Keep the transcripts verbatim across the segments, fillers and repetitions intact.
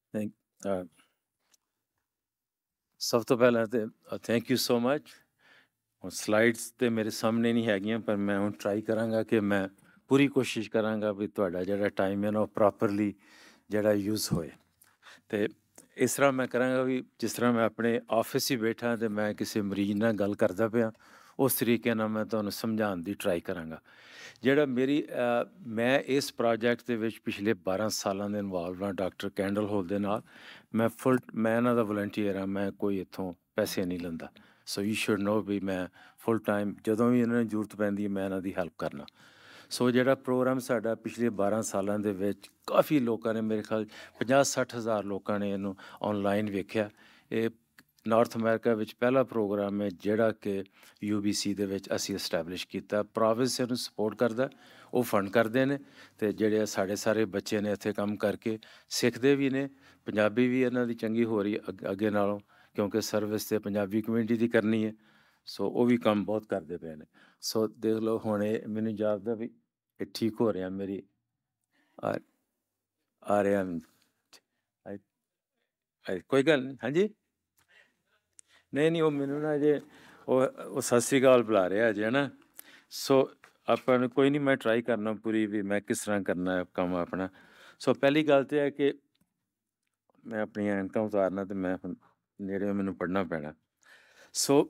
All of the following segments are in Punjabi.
ਥੈਂਕ ਅ, ਸਭ ਤੋਂ ਪਹਿਲਾਂ ਤੇ ਥੈਂਕ ਯੂ ਸੋ ਮਚ। ਹੁਣ ਸਲਾਈਡਸ ਤੇ ਮੇਰੇ ਸਾਹਮਣੇ ਨਹੀਂ ਹੈਗੀਆਂ, ਪਰ ਮੈਂ ਹੁਣ ਟਰਾਈ ਕਰਾਂਗਾ ਕਿ ਮੈਂ ਪੂਰੀ ਕੋਸ਼ਿਸ਼ ਕਰਾਂਗਾ ਵੀ ਤੁਹਾਡਾ ਜਿਹੜਾ ਟਾਈਮ ਹੈ ਨਾ ਉਹ ਪ੍ਰੋਪਰਲੀ ਜਿਹੜਾ ਯੂਜ਼ ਹੋਏ। ਤੇ ਇਸ ਤਰ੍ਹਾਂ ਮੈਂ ਕਰਾਂਗਾ ਵੀ ਜਿਸ ਤਰ੍ਹਾਂ ਮੈਂ ਆਪਣੇ ਆਫਿਸ ਹੀ ਬੈਠਾ ਤੇ ਮੈਂ ਕਿਸੇ ਮਰੀਜ਼ ਨਾਲ ਗੱਲ ਕਰਦਾ ਪਿਆ, ਉਸ ਤਰੀਕੇ ਨਾਲ ਮੈਂ ਤੁਹਾਨੂੰ ਸਮਝਾਉਣ ਦੀ ਟਰਾਈ ਕਰਾਂਗਾ। ਜਿਹੜਾ ਮੇਰੀ ਅ, ਮੈਂ ਇਸ ਪ੍ਰੋਜੈਕਟ ਦੇ ਵਿੱਚ ਪਿਛਲੇ ਬਾਰਾਂ ਸਾਲਾਂ ਦੇ ਇਨਵੋਲਵ ਹਾਂ ਡਾਕਟਰ ਕੈਂਡਲ ਹੋਲ ਦੇ ਨਾਲ। ਮੈਂ ਫੁੱਲ ਮੈਂ ਇਹਨਾਂ ਦਾ ਵਲੰਟੀਅਰ ਹਾਂ, ਮੈਂ ਕੋਈ ਇੱਥੋਂ ਪੈਸੇ ਨਹੀਂ ਲੈਂਦਾ। ਸੋ ਯੂ ਸ਼ੁਡ ਨੋ ਵੀ ਮੈਂ ਫੁੱਲ ਟਾਈਮ ਜਦੋਂ ਵੀ ਇਹਨਾਂ ਨੂੰ ਜ਼ਰੂਰਤ ਪੈਂਦੀ ਹੈ ਮੈਂ ਇਹਨਾਂ ਦੀ ਹੈਲਪ ਕਰਨਾ। ਸੋ ਜਿਹੜਾ ਪ੍ਰੋਗਰਾਮ ਸਾਡਾ ਪਿਛਲੇ ਬਾਰਾਂ ਸਾਲਾਂ ਦੇ ਵਿੱਚ ਕਾਫੀ ਲੋਕਾਂ ਨੇ, ਮੇਰੇ ਖਿਆਲ ਪੰਜਾਹ ਸੱਠ ਹਜ਼ਾਰ ਲੋਕਾਂ ਨੇ ਇਹਨੂੰ ਔਨਲਾਈਨ ਵੇਖਿਆ। ਇਹ ਨਾਰਥ ਅਮਰੀਕਾ ਵਿੱਚ ਪਹਿਲਾ ਪ੍ਰੋਗਰਾਮ ਹੈ ਜਿਹੜਾ ਕਿ ਯੂ ਬੀ ਸੀ ਦੇ ਵਿੱਚ ਅਸੀਂ ਇਸਟੈਬਲਿਸ਼ ਕੀਤਾ। ਪ੍ਰੋਵਿੰਸ ਇਹਨੂੰ ਸਪੋਰਟ ਕਰਦਾ, ਉਹ ਫੰਡ ਕਰਦੇ ਨੇ, ਅਤੇ ਜਿਹੜੇ ਸਾਡੇ ਸਾਰੇ ਬੱਚੇ ਨੇ ਇੱਥੇ ਕੰਮ ਕਰਕੇ ਸਿੱਖਦੇ ਵੀ ਨੇ। ਪੰਜਾਬੀ ਵੀ ਇਹਨਾਂ ਦੀ ਚੰਗੀ ਹੋ ਰਹੀ ਅੱਗੇ ਅੱਗੇ ਨਾਲੋਂ, ਕਿਉਂਕਿ ਸਰਵਿਸ ਤੇ ਪੰਜਾਬੀ ਕਮਿਊਨਿਟੀ ਦੀ ਕਰਨੀ ਹੈ। ਸੋ ਉਹ ਵੀ ਕੰਮ ਬਹੁਤ ਕਰਦੇ ਪਏ ਨੇ। ਸੋ ਦੇਖ ਲਓ ਹੁਣ ਇਹ ਮੈਨੂੰ ਜਾਪਦਾ ਵੀ ਇਹ ਠੀਕ ਹੋ ਰਿਹਾ ਮੇਰੀ ਆ ਆ ਰਿਹਾ। ਆ- ਆ- ਕੋਈ ਗੱਲ ਨਹੀਂ। ਹਾਂਜੀ, ਨਹੀਂ ਨਹੀਂ ਉਹ ਮੈਨੂੰ ਨਾ ਅਜੇ ਉਹ ਉਹ ਸਤਿ ਸ਼੍ਰੀ ਅਕਾਲ ਬੁਲਾ ਰਿਹਾ ਅਜੇ, ਹੈ ਨਾ। ਸੋ ਆਪਾਂ ਨੂੰ ਕੋਈ ਨਹੀਂ, ਮੈਂ ਟਰਾਈ ਕਰਨਾ ਪੂਰੀ ਵੀ ਮੈਂ ਕਿਸ ਤਰ੍ਹਾਂ ਕਰਨਾ ਹੈ ਕੰਮ ਆਪਣਾ। ਸੋ ਪਹਿਲੀ ਗੱਲ ਤਾਂ ਹੈ ਕਿ ਮੈਂ ਆਪਣੀਆਂ ਐਨਕਾਂ ਉਤਾਰਨਾ ਅਤੇ ਮੈਂ ਹੁਣ ਨੇੜੇ ਮੈਨੂੰ ਪੜ੍ਹਨਾ ਪੈਣਾ। ਸੋ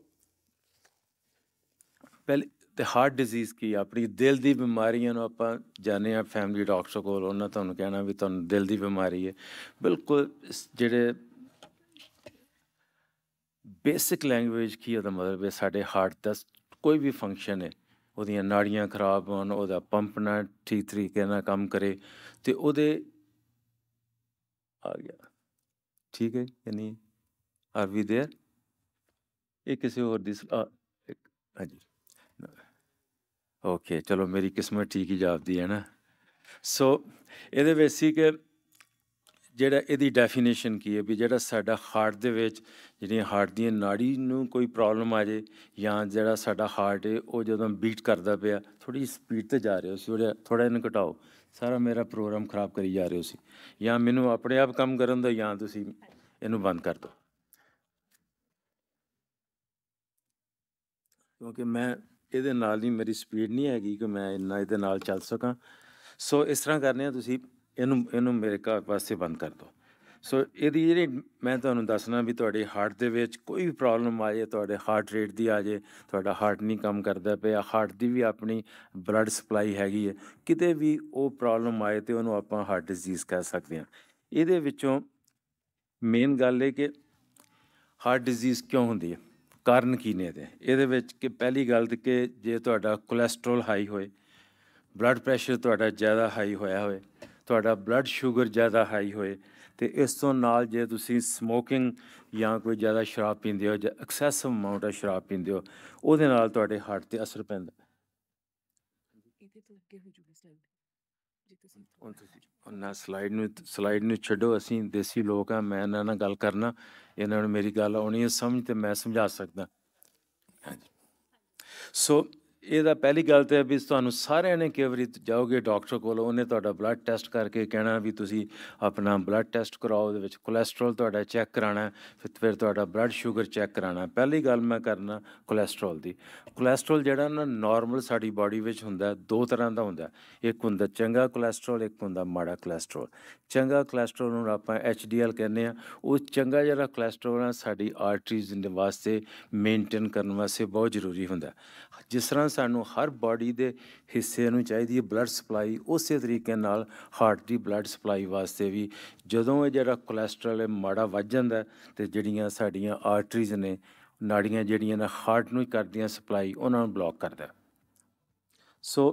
ਪਹਿਲੇ ਤੇ ਹਾਰਟ ਡਿਜ਼ੀਜ਼ ਕੀ, ਆਪਣੀ ਦਿਲ ਦੀ ਬਿਮਾਰੀਆਂ ਨੂੰ ਆਪਾਂ ਜਾਂਦੇ ਹਾਂ ਫੈਮਿਲੀ ਡਾਕਟਰ ਕੋਲ, ਉਹਨਾਂ ਤੁਹਾਨੂੰ ਕਹਿਣਾ ਵੀ ਤੁਹਾਨੂੰ ਦਿਲ ਦੀ ਬਿਮਾਰੀ ਹੈ। ਬਿਲਕੁਲ ਜਿਹੜੇ ਬੇਸਿਕ ਲੈਂਗੁਏਜ ਕੀ ਉਹਦਾ ਮਤਲਬ ਹੈ, ਸਾਡੇ ਹਾਰਟ ਦਾ ਕੋਈ ਵੀ ਫੰਕਸ਼ਨ ਹੈ, ਉਹਦੀਆਂ ਨਾੜੀਆਂ ਖਰਾਬ ਹੋਣ, ਉਹਦਾ ਪੰਪ ਨਾ ਠੀਕ ਤਰੀਕੇ ਨਾਲ ਕੰਮ ਕਰੇ, ਅਤੇ ਉਹਦੇ ਆ ਗਿਆ ਠੀਕ ਹੈ ਕਿ ਨਹੀਂ, ਆਰ ਵੀ ਦੇਅਰ। ਇਹ ਕਿਸੇ ਹੋਰ ਦੀ ਸਲਾਹ। ਹਾਂਜੀ, ਓਕੇ, ਚਲੋ ਮੇਰੀ ਕਿਸਮਤ ਠੀਕ ਹੀ ਜਾਪਦੀ ਹੈ ਨਾ। ਸੋ ਇਹਦੇ ਵਿੱਚ ਸੀ ਕਿ ਜਿਹੜਾ ਇਹਦੀ ਡੈਫੀਨੇਸ਼ਨ ਕੀ ਹੈ ਵੀ ਜਿਹੜਾ ਸਾਡਾ ਹਾਰਟ ਦੇ ਵਿੱਚ ਜਿਹੜੀਆਂ ਹਾਰਟ ਦੀਆਂ ਨਾੜੀ ਨੂੰ ਕੋਈ ਪ੍ਰੋਬਲਮ ਆ ਜਾਏ, ਜਾਂ ਜਿਹੜਾ ਸਾਡਾ ਹਾਰਟ ਹੈ ਉਹ ਜਦੋਂ ਬੀਟ ਕਰਦਾ ਪਿਆ, ਥੋੜ੍ਹੀ ਸਪੀਡ 'ਤੇ ਜਾ ਰਹੇ ਹੋ ਸੀ, ਥੋੜ੍ਹਾ ਥੋੜ੍ਹਾ ਇਹਨੂੰ ਘਟਾਓ, ਸਾਰਾ ਮੇਰਾ ਪ੍ਰੋਗਰਾਮ ਖਰਾਬ ਕਰੀ ਜਾ ਰਹੇ ਹੋ ਸੀ। ਜਾਂ ਮੈਨੂੰ ਆਪਣੇ ਆਪ ਕੰਮ ਕਰਨ ਦਿਓ, ਜਾਂ ਤੁਸੀਂ ਇਹਨੂੰ ਬੰਦ ਕਰ ਦਿਓ, ਕਿਉਂਕਿ ਮੈਂ ਇਹਦੇ ਨਾਲ ਹੀ ਮੇਰੀ ਸਪੀਡ ਨਹੀਂ ਹੈਗੀ ਕਿ ਮੈਂ ਇੰਨਾ ਇਹਦੇ ਨਾਲ ਚੱਲ ਸਕਾਂ। ਸੋ ਇਸ ਤਰ੍ਹਾਂ ਕਰਨੇ ਆ, ਤੁਸੀਂ ਇਹਨੂੰ ਇਹਨੂੰ ਮੇਰੇ ਘਰ ਪਾਸੇ ਬੰਦ ਕਰ ਦਿਓ। ਸੋ ਇਹਦੀ ਜਿਹੜੀ ਮੈਂ ਤੁਹਾਨੂੰ ਦੱਸਣਾ ਵੀ ਤੁਹਾਡੇ ਹਾਰਟ ਦੇ ਵਿੱਚ ਕੋਈ ਵੀ ਪ੍ਰੋਬਲਮ ਆ ਜਾਏ, ਤੁਹਾਡੇ ਹਾਰਟ ਰੇਟ ਦੀ ਆ ਜਾਏ, ਤੁਹਾਡਾ ਹਾਰਟ ਨਹੀਂ ਕੰਮ ਕਰਦਾ ਪਿਆ, ਹਾਰਟ ਦੀ ਵੀ ਆਪਣੀ ਬਲੱਡ ਸਪਲਾਈ ਹੈਗੀ ਹੈ, ਕਿਤੇ ਵੀ ਉਹ ਪ੍ਰੋਬਲਮ ਆਏ ਤਾਂ ਉਹਨੂੰ ਆਪਾਂ ਹਾਰਟ ਡਿਜ਼ੀਜ਼ ਕਹਿ ਸਕਦੇ ਹਾਂ। ਇਹਦੇ ਵਿੱਚੋਂ ਮੇਨ ਗੱਲ ਇਹ ਕਿ ਹਾਰਟ ਡਿਜ਼ੀਜ਼ ਕਿਉਂ ਹੁੰਦੀ ਹੈ, ਕਾਰਨ ਕੀ ਨੇ ਇਹਦੇ ਇਹਦੇ ਵਿੱਚ ਕਿ ਪਹਿਲੀ ਗੱਲ ਤਾਂ ਕਿ ਜੇ ਤੁਹਾਡਾ ਕੋਲੈਸਟਰੋਲ ਹਾਈ ਹੋਏ, ਬਲੱਡ ਪ੍ਰੈਸ਼ਰ ਤੁਹਾਡਾ ਜ਼ਿਆਦਾ ਹਾਈ ਹੋਇਆ ਹੋਏ, ਤੁਹਾਡਾ ਬਲੱਡ ਸ਼ੂਗਰ ਜ਼ਿਆਦਾ ਹਾਈ ਹੋਏ, ਅਤੇ ਇਸ ਤੋਂ ਨਾਲ ਜੇ ਤੁਸੀਂ ਸਮੋਕਿੰਗ ਜਾਂ ਕੋਈ ਜ਼ਿਆਦਾ ਸ਼ਰਾਬ ਪੀਂਦੇ ਹੋ, ਜਾਂ ਐਕਸੈਸਿਵ ਅਮਾਊਂਟ ਆਫ ਸ਼ਰਾਬ ਪੀਂਦੇ ਹੋ, ਉਹਦੇ ਨਾਲ ਤੁਹਾਡੇ ਹਾਰਟ 'ਤੇ ਅਸਰ ਪੈਂਦਾ। ਹੁਣ ਤੁਸੀਂ ਉਹਨਾਂ ਸਲਾਈਡ ਨੂੰ ਸਲਾਈਡ ਨੂੰ ਛੱਡੋ, ਅਸੀਂ ਦੇਸੀ ਲੋਕ ਹਾਂ, ਮੈਂ ਇਹਨਾਂ ਨਾਲ ਗੱਲ ਕਰਨਾ, ਇਹਨਾਂ ਨੂੰ ਮੇਰੀ ਗੱਲ ਆਉਣੀ ਹੈ ਸਮਝ, ਅਤੇ ਮੈਂ ਸਮਝਾ ਸਕਦਾ। ਹਾਂਜੀ, ਸੋ ਇਹਦਾ ਪਹਿਲੀ ਗੱਲ ਤਾਂ ਵੀ ਤੁਹਾਨੂੰ ਸਾਰਿਆਂ ਨੇ ਕਈ ਵਾਰੀ ਜਾਓਗੇ ਡਾਕਟਰ ਕੋਲ, ਉਹਨੇ ਤੁਹਾਡਾ ਬਲੱਡ ਟੈਸਟ ਕਰਕੇ ਕਹਿਣਾ ਵੀ ਤੁਸੀਂ ਆਪਣਾ ਬਲੱਡ ਟੈਸਟ ਕਰਾਓ, ਉਹਦੇ ਵਿੱਚ ਕੋਲੈਸਟਰੋਲ ਤੁਹਾਡਾ ਚੈੱਕ ਕਰਾਉਣਾ, ਫਿਰ ਫਿਰ ਤੁਹਾਡਾ ਬਲੱਡ ਸ਼ੂਗਰ ਚੈੱਕ ਕਰਾਉਣਾ। ਪਹਿਲੀ ਗੱਲ ਮੈਂ ਕਰਨਾ ਕੋਲੈਸਟਰੋਲ ਦੀ। ਕੋਲੈਸਟਰੋਲ ਜਿਹੜਾ ਨਾ ਨੋਰਮਲ ਸਾਡੀ ਬਾਡੀ ਵਿੱਚ ਹੁੰਦਾ, ਦੋ ਤਰ੍ਹਾਂ ਦਾ ਹੁੰਦਾ, ਇੱਕ ਹੁੰਦਾ ਚੰਗਾ ਕੋਲੈਸਟਰੋਲ, ਇੱਕ ਹੁੰਦਾ ਮਾੜਾ ਕੋਲੈਸਟਰੋਲ। ਚੰਗਾ ਕੋਲੈਸਟਰੋਲ ਨੂੰ ਆਪਾਂ ਐਚ ਡੀ ਐਲ ਕਹਿੰਦੇ ਹਾਂ। ਉਹ ਚੰਗਾ ਜਿਹੜਾ ਕੋਲੈਸਟਰੋਲ ਆ ਸਾਡੀ ਆਰਟਰੀਜ਼ ਦੇ ਵਾਸਤੇ ਮੇਨਟੇਨ ਕਰਨ ਵਾਸਤੇ ਬਹੁਤ ਜ਼ਰੂਰੀ ਹੁੰਦਾ। ਜਿਸ ਤਰ੍ਹਾਂ ਸਾਨੂੰ ਹਰ ਬਾਡੀ ਦੇ ਹਿੱਸੇ ਨੂੰ ਚਾਹੀਦੀ ਹੈ ਬਲੱਡ ਸਪਲਾਈ, ਉਸੇ ਤਰੀਕੇ ਨਾਲ ਹਾਰਟ ਦੀ ਬਲੱਡ ਸਪਲਾਈ ਵਾਸਤੇ ਵੀ ਜਦੋਂ ਇਹ ਜਿਹੜਾ ਕੋਲੈਸਟਰੋਲ ਹੈ ਮਾੜਾ ਵੱਧ ਜਾਂਦਾ, ਅਤੇ ਜਿਹੜੀਆਂ ਸਾਡੀਆਂ ਆਰਟਰੀਜ਼ ਨੇ, ਨਾੜੀਆਂ ਜਿਹੜੀਆਂ ਨੇ ਹਾਰਟ ਨੂੰ ਹੀ ਕਰਦੀਆਂ ਸਪਲਾਈ, ਉਹਨਾਂ ਨੂੰ ਬਲੋਕ ਕਰਦਾ। ਸੋ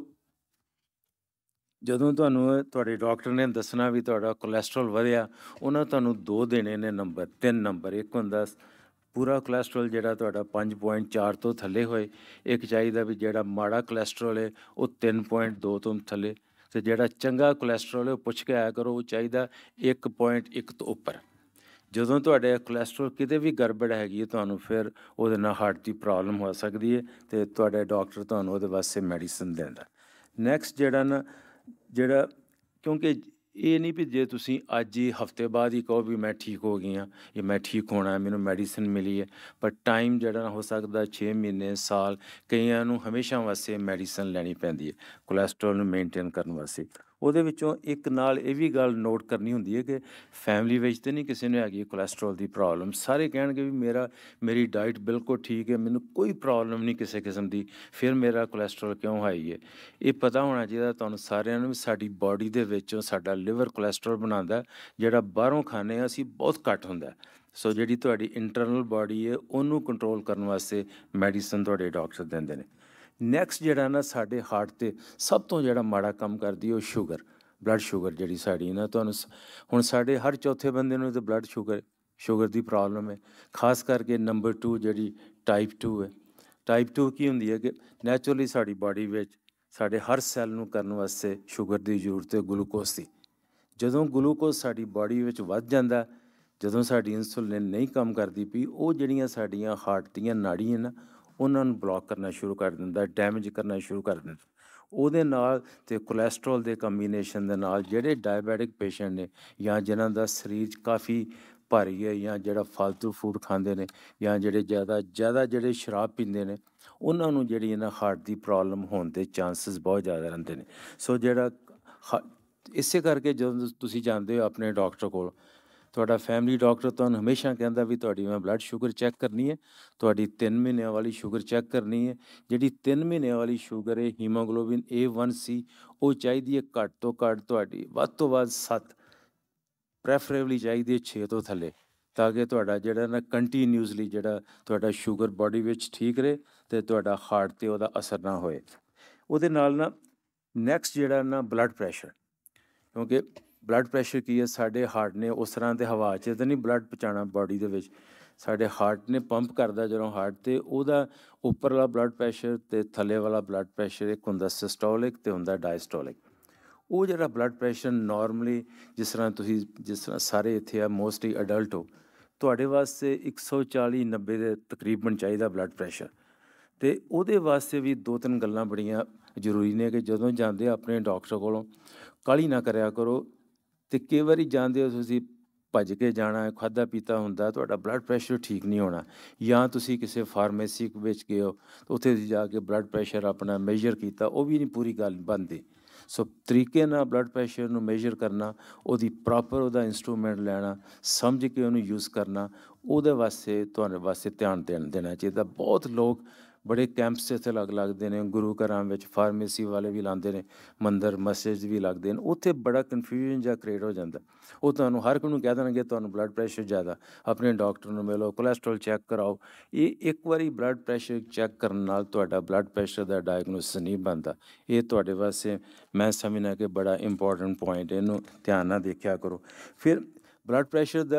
ਜਦੋਂ ਤੁਹਾਨੂੰ ਤੁਹਾਡੇ ਡਾਕਟਰ ਨੇ ਦੱਸਣਾ ਵੀ ਤੁਹਾਡਾ ਕੋਲੈਸਟਰੋਲ ਵਧਿਆ, ਉਹਨਾਂ ਤੁਹਾਨੂੰ ਦੋ ਦੇਣੇ ਨੇ ਨੰਬਰ, ਤਿੰਨ ਨੰਬਰ। ਇੱਕ ਹੁੰਦਾ ਪੂਰਾ ਕੋਲੈਸਟਰੋਲ ਜਿਹੜਾ ਤੁਹਾਡਾ ਪੰਜ ਪੁਆਇੰਟ ਚਾਰ ਤੋਂ ਥੱਲੇ ਹੋਏ, ਇੱਕ ਚਾਹੀਦਾ ਵੀ ਜਿਹੜਾ ਮਾੜਾ ਕੋਲੈਸਟਰੋਲ ਹੈ ਉਹ ਤਿੰਨ ਪੁਆਇੰਟ ਦੋ ਤੋਂ ਥੱਲੇ, ਅਤੇ ਜਿਹੜਾ ਚੰਗਾ ਕੋਲੈਸਟਰੋਲ ਹੈ ਉਹ ਪੁੱਛ ਕੇ ਆਇਆ ਕਰੋ, ਉਹ ਚਾਹੀਦਾ ਇੱਕ ਪੁਆਇੰਟ ਇੱਕ ਤੋਂ ਉੱਪਰ। ਜਦੋਂ ਤੁਹਾਡੇ ਕੋਲੈਸਟਰੋਲ ਕਿਤੇ ਵੀ ਗੜਬੜ ਹੈਗੀ ਹੈ, ਤੁਹਾਨੂੰ ਫਿਰ ਉਹਦੇ ਨਾਲ ਹਾਰਟ ਦੀ ਪ੍ਰੋਬਲਮ ਹੋ ਸਕਦੀ ਹੈ, ਅਤੇ ਤੁਹਾਡੇ ਡਾਕਟਰ ਤੁਹਾਨੂੰ ਉਹਦੇ ਵਾਸਤੇ ਮੈਡੀਸਨ ਦਿੰਦਾ। ਨੈਕਸਟ ਜਿਹੜਾ ਨਾ ਜਿਹੜਾ ਕਿਉਂਕਿ ਇਹ ਨਹੀਂ ਵੀ ਜੇ ਤੁਸੀਂ ਅੱਜ ਹੀ ਹਫ਼ਤੇ ਬਾਅਦ ਹੀ ਕਹੋ ਵੀ ਮੈਂ ਠੀਕ ਹੋ ਗਈ ਹਾਂ ਜਾਂ ਮੈਂ ਠੀਕ ਹੋਣਾ, ਮੈਨੂੰ ਮੈਡੀਸਿਨ ਮਿਲੀ ਹੈ, ਪਰ ਟਾਈਮ ਜਿਹੜਾ ਹੋ ਸਕਦਾ ਛੇ ਮਹੀਨੇ, ਸਾਲ, ਕਈਆਂ ਨੂੰ ਹਮੇਸ਼ਾ ਵਾਸਤੇ ਮੈਡੀਸਨ ਲੈਣੀ ਪੈਂਦੀ ਹੈ ਕੋਲੈਸਟਰੋਲ ਨੂੰ ਮੇਨਟੇਨ ਕਰਨ ਵਾਸਤੇ। ਉਹਦੇ ਵਿੱਚੋਂ ਇੱਕ ਨਾਲ ਇਹ ਵੀ ਗੱਲ ਨੋਟ ਕਰਨੀ ਹੁੰਦੀ ਹੈ ਕਿ ਫੈਮਿਲੀ ਵਿੱਚ ਤਾਂ ਨਹੀਂ ਕਿਸੇ ਨੂੰ ਹੈਗੀ ਕੋਲੈਸਟਰੋਲ ਦੀ ਪ੍ਰੋਬਲਮ। ਸਾਰੇ ਕਹਿਣਗੇ ਵੀ ਮੇਰਾ ਮੇਰੀ ਡਾਈਟ ਬਿਲਕੁਲ ਠੀਕ ਹੈ, ਮੈਨੂੰ ਕੋਈ ਪ੍ਰੋਬਲਮ ਨਹੀਂ ਕਿਸੇ ਕਿਸਮ ਦੀ, ਫਿਰ ਮੇਰਾ ਕੋਲੈਸਟਰੋਲ ਕਿਉਂ ਹਾਈ ਹੈ? ਇਹ ਪਤਾ ਹੋਣਾ ਚਾਹੀਦਾ ਤੁਹਾਨੂੰ ਸਾਰਿਆਂ ਨੂੰ ਵੀ ਸਾਡੀ ਬਾਡੀ ਦੇ ਵਿੱਚੋਂ ਸਾਡਾ ਲਿਵਰ ਕੋਲੈਸਟਰੋਲ ਬਣਾਉਂਦਾ, ਜਿਹੜਾ ਬਾਹਰੋਂ ਖਾਂਦੇ ਹਾਂ ਅਸੀਂ ਬਹੁਤ ਘੱਟ ਹੁੰਦਾ। ਸੋ ਜਿਹੜੀ ਤੁਹਾਡੀ ਇੰਟਰਨਲ ਬਾਡੀ ਹੈ ਉਹਨੂੰ ਕੰਟਰੋਲ ਕਰਨ ਵਾਸਤੇ ਮੈਡੀਸਨ ਤੁਹਾਡੇ ਡਾਕਟਰ ਦਿੰਦੇ ਨੇ। ਨੈਕਸਟ ਜਿਹੜਾ ਨਾ ਸਾਡੇ ਹਾਰਟ 'ਤੇ ਸਭ ਤੋਂ ਜਿਹੜਾ ਮਾੜਾ ਕੰਮ ਕਰਦੀ ਉਹ ਸ਼ੂਗਰ, ਬਲੱਡ ਸ਼ੂਗਰ ਜਿਹੜੀ ਸਾਡੀ ਨਾ, ਤੁਹਾਨੂੰ ਸ- ਹੁਣ ਸਾਡੇ ਹਰ ਚੌਥੇ ਬੰਦੇ ਨੂੰ ਤਾਂ ਬਲੱਡ ਸ਼ੂਗਰ ਸ਼ੂਗਰ ਦੀ ਪ੍ਰੋਬਲਮ ਹੈ। ਖਾਸ ਕਰਕੇ ਨੰਬਰ ਟੂ ਜਿਹੜੀ ਟਾਈਪ ਟੂ ਹੈ। ਟਾਈਪ ਟੂ ਕੀ ਹੁੰਦੀ ਹੈ ਕਿ ਨੈਚੁਰਲੀ ਸਾਡੀ ਬਾਡੀ ਵਿੱਚ ਸਾਡੇ ਹਰ ਸੈੱਲ ਨੂੰ ਕਰਨ ਵਾਸਤੇ ਸ਼ੂਗਰ ਦੀ ਜ਼ਰੂਰਤ ਹੈ, ਗਲੂਕੋਜ਼ ਦੀ। ਜਦੋਂ ਗਲੂਕੋਜ਼ ਸਾਡੀ ਬਾਡੀ ਵਿੱਚ ਵੱਧ ਜਾਂਦਾ, ਜਦੋਂ ਸਾਡੀ ਇਨਸੂਲਿਨ ਨਹੀਂ ਕੰਮ ਕਰਦੀ ਪਈ, ਉਹ ਜਿਹੜੀਆਂ ਸਾਡੀਆਂ ਹਾਰਟ ਦੀਆਂ ਨਾੜੀਆਂ ਨਾ ਉਹਨਾਂ ਨੂੰ ਬਲੌਕ ਕਰਨਾ ਸ਼ੁਰੂ ਕਰ ਦਿੰਦਾ, ਡੈਮੇਜ ਕਰਨਾ ਸ਼ੁਰੂ ਕਰ ਦਿੰਦਾ। ਉਹਦੇ ਨਾਲ ਅਤੇ ਕੋਲੈਸਟਰੋਲ ਦੇ ਕੰਬੀਨੇਸ਼ਨ ਦੇ ਨਾਲ ਜਿਹੜੇ ਡਾਇਬੈਟਿਕ ਪੇਸ਼ੈਂਟ ਨੇ ਜਾਂ ਜਿਨ੍ਹਾਂ ਦਾ ਸਰੀਰ 'ਚ ਕਾਫੀ ਭਾਰੀ ਹੈ ਜਾਂ ਜਿਹੜਾ ਫਾਲਤੂ ਫੂਡ ਖਾਂਦੇ ਨੇ ਜਾਂ ਜਿਹੜੇ ਜ਼ਿਆਦਾ ਜ਼ਿਆਦਾ ਜਿਹੜੇ ਸ਼ਰਾਬ ਪੀਂਦੇ ਨੇ, ਉਹਨਾਂ ਨੂੰ ਜਿਹੜੀ ਇਹਨਾਂ ਹਾਰਟ ਦੀ ਪ੍ਰੋਬਲਮ ਹੋਣ ਦੇ ਚਾਂਸਿਸ ਬਹੁਤ ਜ਼ਿਆਦਾ ਰਹਿੰਦੇ ਨੇ। ਸੋ ਜਿਹੜਾ ਹਾ ਇਸੇ ਕਰਕੇ ਜਦੋਂ ਤੁਸੀਂ ਜਾਂਦੇ ਹੋ ਆਪਣੇ ਡਾਕਟਰ ਕੋਲ, ਤੁਹਾਡਾ ਫੈਮਿਲੀ ਡਾਕਟਰ ਤੁਹਾਨੂੰ ਹਮੇਸ਼ਾ ਕਹਿੰਦਾ ਵੀ ਤੁਹਾਡੀ ਮੈਂ ਬਲੱਡ ਸ਼ੂਗਰ ਚੈੱਕ ਕਰਨੀ ਹੈ, ਤੁਹਾਡੀ ਤਿੰਨ ਮਹੀਨਿਆਂ ਵਾਲੀ ਸ਼ੂਗਰ ਚੈੱਕ ਕਰਨੀ ਹੈ। ਜਿਹੜੀ ਤਿੰਨ ਮਹੀਨਿਆਂ ਵਾਲੀ ਸ਼ੂਗਰ ਹੈ ਹੀਮੋਗਲੋਬਿਨ ਏ ਵਨ ਸੀ, ਉਹ ਚਾਹੀਦੀ ਹੈ ਘੱਟ ਤੋਂ ਘੱਟ ਤੁਹਾਡੀ ਵੱਧ ਤੋਂ ਵੱਧ ਸੱਤ, ਪ੍ਰੈਫਰੇਬਲੀ ਚਾਹੀਦੀ ਹੈ ਛੇ ਤੋਂ ਥੱਲੇ, ਤਾਂ ਕਿ ਤੁਹਾਡਾ ਜਿਹੜਾ ਨਾ ਕੰਟੀਨਿਊਸਲੀ ਜਿਹੜਾ ਤੁਹਾਡਾ ਸ਼ੂਗਰ ਬਾਡੀ ਵਿੱਚ ਠੀਕ ਰਹੇ ਅਤੇ ਤੁਹਾਡਾ ਹਾਰਟ 'ਤੇ ਉਹਦਾ ਅਸਰ ਨਾ ਹੋਏ। ਉਹਦੇ ਨਾਲ ਨਾ ਨੈਕਸਟ ਜਿਹੜਾ ਨਾ ਬਲੱਡ ਪ੍ਰੈਸ਼ਰ, ਕਿਉਂਕਿ ਬਲੱਡ ਪ੍ਰੈਸ਼ਰ ਕੀ ਹੈ, ਸਾਡੇ ਹਾਰਟ ਨੇ ਉਸ ਤਰ੍ਹਾਂ ਦੇ ਹਵਾ 'ਚ ਤਾਂ ਨਹੀਂ ਬਲੱਡ ਪਹੁੰਚਾਉਣਾ ਬਾਡੀ ਦੇ ਵਿੱਚ, ਸਾਡੇ ਹਾਰਟ ਨੇ ਪੰਪ ਕਰਦਾ ਜਦੋਂ ਹਾਰਟ 'ਤੇ ਉਹਦਾ ਉੱਪਰਲਾ ਬਲੱਡ ਪ੍ਰੈਸ਼ਰ ਅਤੇ ਥੱਲੇ ਵਾਲਾ ਬਲੱਡ ਪ੍ਰੈਸ਼ਰ, ਇੱਕ ਹੁੰਦਾ ਸਿਸਟੋਲਿਕ ਅਤੇ ਹੁੰਦਾ ਡਾਇਸਟੋਲਿਕ। ਉਹ ਜਿਹੜਾ ਬਲੱਡ ਪ੍ਰੈਸ਼ਰ ਨਾਰਮਲੀ ਜਿਸ ਤਰ੍ਹਾਂ ਤੁਸੀਂ ਜਿਸ ਤਰ੍ਹਾਂ ਸਾਰੇ ਇੱਥੇ ਆ ਮੋਸਟਲੀ ਅਡਲਟ ਹੋ, ਤੁਹਾਡੇ ਵਾਸਤੇ ਇੱਕ ਸੌ ਚਾਲੀ ਨੱਬੇ ਦੇ ਤਕਰੀਬਨ ਚਾਹੀਦਾ ਬਲੱਡ ਪ੍ਰੈਸ਼ਰ। ਅਤੇ ਉਹਦੇ ਵਾਸਤੇ ਵੀ ਦੋ ਤਿੰਨ ਗੱਲਾਂ ਬੜੀਆਂ ਜ਼ਰੂਰੀ ਨੇ ਕਿ ਜਦੋਂ ਜਾਂਦੇ ਆਪਣੇ ਡਾਕਟਰ ਕੋਲੋਂ ਕਾਹਲੀ ਨਾ ਕਰਿਆ ਕਰੋ। ਅਤੇ ਕਈ ਵਾਰੀ ਜਾਂਦੇ ਹੋ ਤੁਸੀਂ ਭੱਜ ਕੇ ਜਾਣਾ, ਖਾਧਾ ਪੀਤਾ ਹੁੰਦਾ, ਤੁਹਾਡਾ ਬਲੱਡ ਪ੍ਰੈਸ਼ਰ ਠੀਕ ਨਹੀਂ ਹੋਣਾ, ਜਾਂ ਤੁਸੀਂ ਕਿਸੇ ਫਾਰਮੇਸੀ ਵਿੱਚ ਗਏ ਹੋ ਉੱਥੇ ਤੁਸੀਂ ਜਾ ਕੇ ਬਲੱਡ ਪ੍ਰੈਸ਼ਰ ਆਪਣਾ ਮੇਜਰ ਕੀਤਾ, ਉਹ ਵੀ ਨਹੀਂ ਪੂਰੀ ਗੱਲ ਬਣਦੀ। ਸੋ ਤਰੀਕੇ ਨਾਲ ਬਲੱਡ ਪ੍ਰੈਸ਼ਰ ਨੂੰ ਮੇਜਰ ਕਰਨਾ, ਉਹਦੀ ਪ੍ਰੋਪਰ ਉਹਦਾ ਇੰਸਟਰੂਮੈਂਟ ਲੈਣਾ, ਸਮਝ ਕੇ ਉਹਨੂੰ ਯੂਜ਼ ਕਰਨਾ, ਉਹਦੇ ਵਾਸਤੇ ਤੁਹਾਡੇ ਵਾਸਤੇ ਧਿਆਨ ਦੇਣ ਦੇਣਾ ਚਾਹੀਦਾ। ਬਹੁਤ ਲੋਕ ਬੜੇ ਕੈਂਪਸ ਇੱਥੇ ਲੱਗ ਲੱਗਦੇ ਨੇ, ਗੁਰੂ ਘਰਾਂ ਵਿੱਚ ਫਾਰਮੇਸੀ ਵਾਲੇ ਵੀ ਲਾਉਂਦੇ ਨੇ, ਮੰਦਰ ਮਸਜਿਦ ਵੀ ਲੱਗਦੇ ਨੇ, ਉੱਥੇ ਬੜਾ ਕਨਫਿਊਜ਼ਨ ਜਿਹਾ ਕ੍ਰੀਏਟ ਹੋ ਜਾਂਦਾ। ਉਹ ਤੁਹਾਨੂੰ ਹਰ ਇੱਕ ਨੂੰ ਕਹਿ ਦੇਣਗੇ ਤੁਹਾਨੂੰ ਬਲੱਡ ਪ੍ਰੈਸ਼ਰ ਜ਼ਿਆਦਾ, ਆਪਣੇ ਡਾਕਟਰ ਨੂੰ ਮਿਲੋ, ਕੋਲੈਸਟਰੋਲ ਚੈੱਕ ਕਰਾਓ। ਇਹ ਇੱਕ ਵਾਰੀ ਬਲੱਡ ਪ੍ਰੈਸ਼ਰ ਚੈੱਕ ਕਰਨ ਨਾਲ ਤੁਹਾਡਾ ਬਲੱਡ ਪ੍ਰੈਸ਼ਰ ਦਾ ਡਾਇਗਨੋਸਿਸ ਨਹੀਂ ਬਣਦਾ। ਇਹ ਤੁਹਾਡੇ ਵਾਸਤੇ ਮੈਂ ਸਮਝਦਾ ਕਿ ਬੜਾ ਇੰਪੋਰਟੈਂਟ ਪੁਆਇੰਟ, ਇਹਨੂੰ ਧਿਆਨ ਨਾਲ ਦੇਖਿਆ ਕਰੋ। ਫਿਰ ਬਲੱਡ ਪ੍ਰੈਸ਼ਰ ਦਾ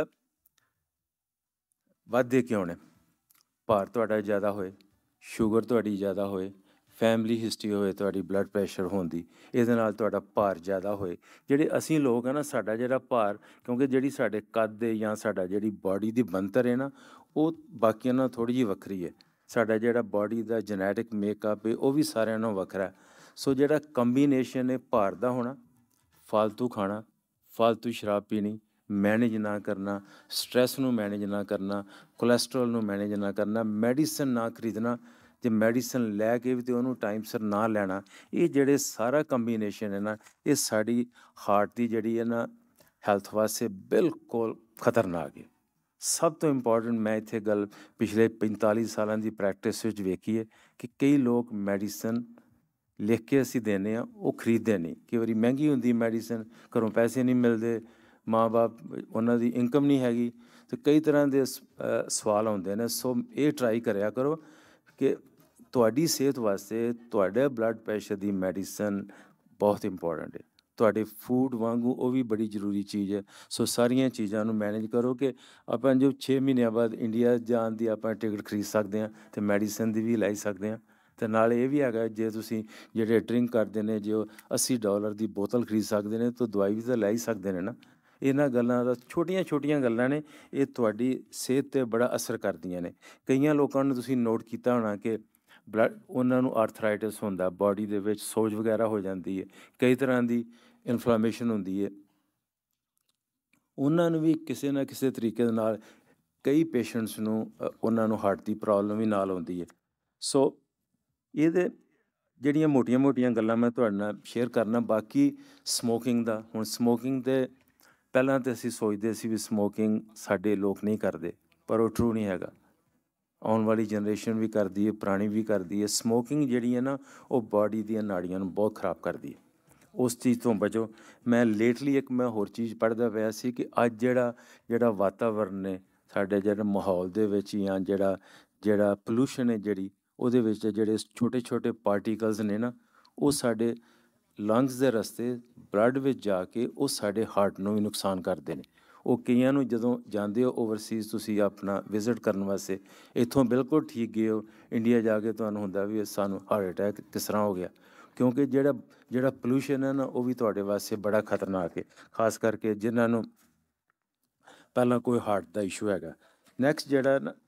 ਵੱਧਦੇ ਕਿਉਂ ਨੇ? ਭਾਰ ਤੁਹਾਡਾ ਜ਼ਿਆਦਾ ਹੋਏ, ਸ਼ੂਗਰ ਤੁਹਾਡੀ ਜ਼ਿਆਦਾ ਹੋਏ, ਫੈਮਿਲੀ ਹਿਸਟਰੀ ਹੋਏ ਤੁਹਾਡੀ ਬਲੱਡ ਪ੍ਰੈਸ਼ਰ ਹੋਣ ਦੀ, ਇਹਦੇ ਨਾਲ ਤੁਹਾਡਾ ਭਾਰ ਜ਼ਿਆਦਾ ਹੋਏ। ਜਿਹੜੇ ਅਸੀਂ ਲੋਕ ਆ ਨਾ, ਸਾਡਾ ਜਿਹੜਾ ਭਾਰ, ਕਿਉਂਕਿ ਜਿਹੜੀ ਸਾਡੇ ਕੱਦ ਹੈ ਜਾਂ ਸਾਡਾ ਜਿਹੜੀ ਬਾਡੀ ਦੀ ਬਣਤਰ ਹੈ ਨਾ, ਉਹ ਬਾਕੀਆਂ ਨਾਲ ਥੋੜ੍ਹੀ ਜਿਹੀ ਵੱਖਰੀ ਹੈ। ਸਾਡਾ ਜਿਹੜਾ ਬਾਡੀ ਦਾ ਜੈਨੇਟਿਕ ਮੇਕਅਪ ਹੈ ਉਹ ਵੀ ਸਾਰਿਆਂ ਨਾਲੋਂ ਵੱਖਰਾ। ਸੋ ਜਿਹੜਾ ਕੰਬੀਨੇਸ਼ਨ ਹੈ ਭਾਰ ਦਾ ਹੋਣਾ, ਫਾਲਤੂ ਖਾਣਾ, ਫਾਲਤੂ ਸ਼ਰਾਬ ਪੀਣੀ, ਮੈਨੇਜ ਨਾ ਕਰਨਾ, ਸਟ੍ਰੈਸ ਨੂੰ ਮੈਨੇਜ ਨਾ ਕਰਨਾ, ਕੋਲੈਸਟਰੋਲ ਨੂੰ ਮੈਨੇਜ ਨਾ ਕਰਨਾ, ਮੈਡੀਸਨ ਨਾ ਖਰੀਦਣਾ, ਜੇ ਮੈਡੀਸਨ ਲੈ ਕੇ ਵੀ ਅਤੇ ਉਹਨੂੰ ਟਾਈਮ ਸਿਰ ਨਾ ਲੈਣਾ, ਇਹ ਜਿਹੜੇ ਸਾਰਾ ਕੰਬੀਨੇਸ਼ਨ ਹੈ ਨਾ, ਇਹ ਸਾਡੀ ਹਾਰਟ ਦੀ ਜਿਹੜੀ ਹੈ ਨਾ ਹੈਲਥ ਵਾਸਤੇ ਬਿਲਕੁਲ ਖਤਰਨਾਕ ਹੈ। ਸਭ ਤੋਂ ਇੰਪੋਰਟੈਂਟ ਮੈਂ ਇੱਥੇ ਗੱਲ ਪਿਛਲੇ ਪੰਤਾਲੀ ਸਾਲਾਂ ਦੀ ਪ੍ਰੈਕਟਿਸ ਵਿੱਚ ਵੇਖੀ ਹੈ ਕਿ ਕਈ ਲੋਕ ਮੈਡੀਸਨ ਲਿਖ ਕੇ ਅਸੀਂ ਦਿੰਦੇ ਹਾਂ, ਉਹ ਖਰੀਦਦੇ ਨਹੀਂ। ਕਈ ਵਾਰੀ ਮਹਿੰਗੀ ਹੁੰਦੀ ਮੈਡੀਸਨ, ਘਰੋਂ ਪੈਸੇ ਨਹੀਂ ਮਿਲਦੇ, ਮਾਂ ਬਾਪ ਉਹਨਾਂ ਦੀ ਇਨਕਮ ਨਹੀਂ ਹੈਗੀ, ਅਤੇ ਕਈ ਤਰ੍ਹਾਂ ਦੇ ਸ ਸਵਾਲ ਆਉਂਦੇ ਨੇ। ਸੋ ਇਹ ਟਰਾਈ ਕਰਿਆ ਕਰੋ ਕਿ ਤੁਹਾਡੀ ਸਿਹਤ ਵਾਸਤੇ ਤੁਹਾਡੇ ਬਲੱਡ ਪ੍ਰੈਸ਼ਰ ਦੀ ਮੈਡੀਸਨ ਬਹੁਤ ਇੰਪੋਰਟੈਂਟ ਹੈ। ਤੁਹਾਡੇ ਫੂਡ ਵਾਂਗੂ ਉਹ ਵੀ ਬੜੀ ਜ਼ਰੂਰੀ ਚੀਜ਼ ਹੈ। ਸੋ ਸਾਰੀਆਂ ਚੀਜ਼ਾਂ ਨੂੰ ਮੈਨੇਜ ਕਰੋ ਕਿ ਆਪਾਂ ਜੋ ਛੇ ਮਹੀਨਿਆਂ ਬਾਅਦ ਇੰਡੀਆ ਜਾਣ ਦੀ ਆਪਾਂ ਟਿਕਟ ਖਰੀਦ ਸਕਦੇ ਹਾਂ ਅਤੇ ਮੈਡੀਸਨ ਦੀ ਵੀ ਲੈ ਸਕਦੇ ਹਾਂ। ਅਤੇ ਨਾਲ ਇਹ ਵੀ ਹੈਗਾ, ਜੇ ਤੁਸੀਂ ਜਿਹੜੇ ਡਰਿੰਕ ਕਰਦੇ ਨੇ, ਜੇ ਉਹ ਅੱਸੀ ਡਾਲਰ ਦੀ ਬੋਤਲ ਖਰੀਦ ਸਕਦੇ ਨੇ ਤਾਂ ਦਵਾਈ ਵੀ ਤਾਂ ਲੈ ਹੀ ਸਕਦੇ ਨੇ ਨਾ। ਇਹਨਾਂ ਗੱਲਾਂ ਦਾ ਛੋਟੀਆਂ ਛੋਟੀਆਂ ਗੱਲਾਂ ਨੇ, ਇਹ ਤੁਹਾਡੀ ਸਿਹਤ 'ਤੇ ਬੜਾ ਅਸਰ ਕਰਦੀਆਂ ਨੇ। ਕਈਆਂ ਲੋਕਾਂ ਨੂੰ ਤੁਸੀਂ ਨੋਟ ਕੀਤਾ ਹੋਣਾ ਕਿ ਬਲੱਡ ਉਹਨਾਂ ਨੂੰ ਆਰਥਰਾਈਟਿਸ ਹੁੰਦਾ, ਬਾਡੀ ਦੇ ਵਿੱਚ ਸੋਜ ਵਗੈਰਾ ਹੋ ਜਾਂਦੀ ਹੈ, ਕਈ ਤਰ੍ਹਾਂ ਦੀ ਇਨਫਲਾਮੇਸ਼ਨ ਹੁੰਦੀ ਹੈ। ਉਹਨਾਂ ਨੂੰ ਵੀ ਕਿਸੇ ਨਾ ਕਿਸੇ ਤਰੀਕੇ ਦੇ ਨਾਲ ਕਈ ਪੇਸ਼ੈਂਟਸ ਨੂੰ ਅ, ਉਹਨਾਂ ਨੂੰ ਹਾਰਟ ਦੀ ਪ੍ਰੋਬਲਮ ਵੀ ਨਾਲ ਆਉਂਦੀ ਹੈ। ਸੋ ਇਹਦੇ ਜਿਹੜੀਆਂ ਮੋਟੀਆਂ-ਮੋਟੀਆਂ ਗੱਲਾਂ ਮੈਂ ਤੁਹਾਡੇ ਨਾਲ ਸ਼ੇਅਰ ਕਰਨਾ। ਬਾਕੀ ਸਮੋਕਿੰਗ ਦਾ, ਹੁਣ ਸਮੋਕਿੰਗ ਤੇ ਪਹਿਲਾਂ ਤਾਂ ਅਸੀਂ ਸੋਚਦੇ ਸੀ ਵੀ ਸਮੋਕਿੰਗ ਸਾਡੇ ਲੋਕ ਨਹੀਂ ਕਰਦੇ, ਪਰ ਉਹ ਟਰੂ ਨਹੀਂ ਹੈਗਾ। ਆਉਣ ਵਾਲੀ ਜਨਰੇਸ਼ਨ ਵੀ ਕਰਦੀ ਹੈ, ਪੁਰਾਣੀ ਵੀ ਕਰਦੀ ਹੈ। ਸਮੋਕਿੰਗ ਜਿਹੜੀ ਹੈ ਨਾ, ਉਹ ਬਾਡੀ ਦੀਆਂ ਨਾੜੀਆਂ ਨੂੰ ਬਹੁਤ ਖਰਾਬ ਕਰਦੀ ਹੈ। ਉਸ ਚੀਜ਼ ਤੋਂ ਬਚੋ। ਮੈਂ ਲੇਟਲੀ ਇੱਕ ਮੈਂ ਹੋਰ ਚੀਜ਼ ਪੜ੍ਹਦਾ ਪਿਆ ਸੀ ਕਿ ਅੱਜ ਜਿਹੜਾ ਜਿਹੜਾ ਵਾਤਾਵਰਨ ਨੇ ਸਾਡੇ, ਜਿਹੜੇ ਮਾਹੌਲ ਦੇ ਵਿੱਚ ਜਾਂ ਜਿਹੜਾ ਜਿਹੜਾ ਪੋਲੂਸ਼ਨ ਹੈ, ਜਿਹੜੀ ਉਹਦੇ ਵਿੱਚ ਜਿਹੜੇ ਛੋਟੇ ਛੋਟੇ ਪਾਰਟੀਕਲਸ ਨੇ ਨਾ, ਉਹ ਸਾਡੇ ਲੰਗਸ ਦੇ ਰਸਤੇ ਬਲੱਡ ਵਿੱਚ ਜਾ ਕੇ ਉਹ ਸਾਡੇ ਹਾਰਟ ਨੂੰ ਵੀ ਨੁਕਸਾਨ ਕਰਦੇ ਨੇ। ਉਹ ਕਈਆਂ ਨੂੰ ਜਦੋਂ ਜਾਂਦੇ ਹੋ ਓਵਰਸੀਜ਼, ਤੁਸੀਂ ਆਪਣਾ ਵਿਜ਼ਿਟ ਕਰਨ ਵਾਸਤੇ, ਇੱਥੋਂ ਬਿਲਕੁਲ ਠੀਕ ਗਏ ਹੋ, ਇੰਡੀਆ ਜਾ ਕੇ ਤੁਹਾਨੂੰ ਹੁੰਦਾ ਵੀ ਸਾਨੂੰ ਹਾਰਟ ਅਟੈਕ ਕਿਸ ਤਰ੍ਹਾਂ ਹੋ ਗਿਆ। ਕਿਉਂਕਿ ਜਿਹੜਾ ਜਿਹੜਾ ਪੋਲੂਸ਼ਨ ਹੈ ਨਾ, ਉਹ ਵੀ ਤੁਹਾਡੇ ਵਾਸਤੇ ਬੜਾ ਖਤਰਨਾਕ ਹੈ, ਖਾਸ ਕਰਕੇ ਜਿਨ੍ਹਾਂ ਨੂੰ ਪਹਿਲਾਂ ਕੋਈ ਹਾਰਟ ਦਾ ਇਸ਼ੂ ਹੈਗਾ। ਨੈਕਸਟ ਜਿਹੜਾ ਨਾ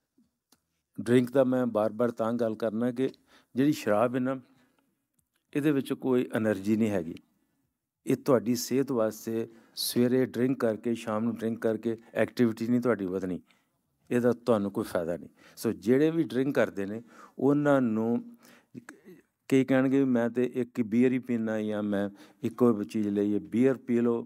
ਡਰਿੰਕ ਦਾ, ਮੈਂ ਬਾਰ-ਬਾਰ ਤਾਂ ਗੱਲ ਕਰਨਾ ਕਿ ਜਿਹੜੀ ਸ਼ਰਾਬ ਹੈ ਨਾ, ਇਹਦੇ ਵਿੱਚ ਕੋਈ ਐਨਰਜੀ ਨਹੀਂ ਹੈਗੀ। ਇਹ ਤੁਹਾਡੀ ਸਿਹਤ ਵਾਸਤੇ ਸਵੇਰੇ ਡਰਿੰਕ ਕਰਕੇ, ਸ਼ਾਮ ਨੂੰ ਡਰਿੰਕ ਕਰਕੇ ਐਕਟੀਵਿਟੀ ਨਹੀਂ ਤੁਹਾਡੀ ਵਧਣੀ, ਇਹਦਾ ਤੁਹਾਨੂੰ ਕੋਈ ਫਾਇਦਾ ਨਹੀਂ। ਸੋ ਜਿਹੜੇ ਵੀ ਡਰਿੰਕ ਕਰਦੇ ਨੇ ਉਹਨਾਂ ਨੂੰ ਕਈ ਕਹਿਣਗੇ ਵੀ ਮੈਂ ਤਾਂ ਇੱਕ ਬੀਅਰ ਹੀ ਪੀਂਦਾ ਜਾਂ ਮੈਂ ਇੱਕੋ ਚੀਜ਼ ਲਈ ਹੈ। ਬੀਅਰ ਪੀ ਲਓ,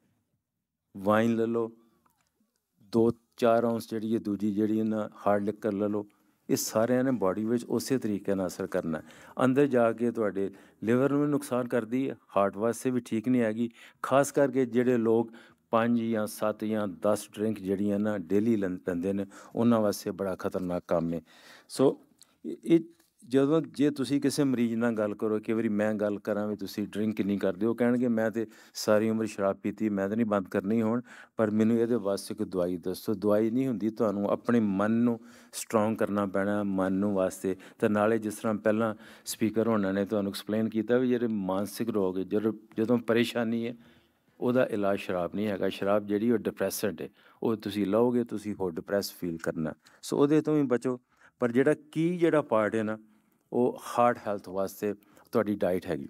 ਵਾਈਨ ਲੈ ਲਓ, ਦੋ ਚਾਰ ਆਉਂਸ ਜਿਹੜੀ ਹੈ ਦੂਜੀ ਜਿਹੜੀ ਨਾ ਹਾਰਡ ਲਿਕਰ ਲੈ ਲਓ। ਇਹ ਸਾਰਿਆਂ ਨੇ ਬਾਡੀ ਵਿੱਚ ਉਸੇ ਤਰੀਕੇ ਨਾਲ ਅਸਰ ਕਰਨਾ। ਅੰਦਰ ਜਾ ਕੇ ਤੁਹਾਡੇ ਲਿਵਰ ਨੂੰ ਵੀ ਨੁਕਸਾਨ ਕਰਦੀ ਹੈ, ਹਾਰਟ ਵਾਸਤੇ ਵੀ ਠੀਕ ਨਹੀਂ ਹੈਗੀ। ਖਾਸ ਕਰਕੇ ਜਿਹੜੇ ਲੋਕ ਪੰਜ ਜਾਂ ਸੱਤ ਜਾਂ ਦਸ ਡਰਿੰਕ ਜਿਹੜੀਆਂ ਨਾ ਡੇਲੀ ਲੈਂਦੇ ਨੇ, ਉਹਨਾਂ ਵਾਸਤੇ ਬੜਾ ਖਤਰਨਾਕ ਕੰਮ ਹੈ। ਸੋ ਇਹ ਜਦੋਂ ਜੇ ਤੁਸੀਂ ਕਿਸੇ ਮਰੀਜ਼ ਨਾਲ ਗੱਲ ਕਰੋ, ਕਈ ਵਾਰੀ ਮੈਂ ਗੱਲ ਕਰਾਂ ਵੀ ਤੁਸੀਂ ਡਰਿੰਕ ਕਿੰਨੀ ਕਰਦੇ ਹੋ, ਕਹਿਣਗੇ ਮੈਂ ਤਾਂ ਸਾਰੀ ਉਮਰ ਸ਼ਰਾਬ ਪੀਤੀ, ਮੈਂ ਤਾਂ ਨਹੀਂ ਬੰਦ ਕਰਨੀ ਹੁਣ, ਪਰ ਮੈਨੂੰ ਇਹਦੇ ਵਾਸਤੇ ਕੋਈ ਦਵਾਈ ਦੱਸੋ। ਦਵਾਈ ਨਹੀਂ ਹੁੰਦੀ, ਤੁਹਾਨੂੰ ਆਪਣੇ ਮਨ ਨੂੰ ਸਟਰੋਂਗ ਕਰਨਾ ਪੈਣਾ, ਮਨ ਨੂੰ ਵਾਸਤੇ। ਅਤੇ ਨਾਲੇ ਜਿਸ ਤਰ੍ਹਾਂ ਪਹਿਲਾਂ ਸਪੀਕਰ ਹੋਣਾ ਨੇ ਤੁਹਾਨੂੰ ਐਕਸਪਲੇਨ ਕੀਤਾ ਵੀ ਜਿਹੜੇ ਮਾਨਸਿਕ ਰੋਗ, ਜਦੋਂ ਜਦੋਂ ਪਰੇਸ਼ਾਨੀ ਹੈ, ਉਹਦਾ ਇਲਾਜ ਸ਼ਰਾਬ ਨਹੀਂ ਹੈਗਾ। ਸ਼ਰਾਬ ਜਿਹੜੀ ਉਹ ਡਿਪਰੈਸੈਂਟ ਹੈ, ਉਹ ਤੁਸੀਂ ਲਓਗੇ ਤੁਸੀਂ ਹੋਰ ਡਿਪਰੈਸ ਫੀਲ ਕਰਨਾ। ਸੋ ਉਹਦੇ ਤੋਂ ਵੀ ਬਚੋ। ਪਰ ਜਿਹੜਾ ਕੀ ਜਿਹੜਾ ਪਾਰਟ ਹੈ ਨਾ, ਉਹ ਹਾਰਟ ਹੈਲਥ ਵਾਸਤੇ ਤੁਹਾਡੀ ਡਾਈਟ ਹੈਗੀ,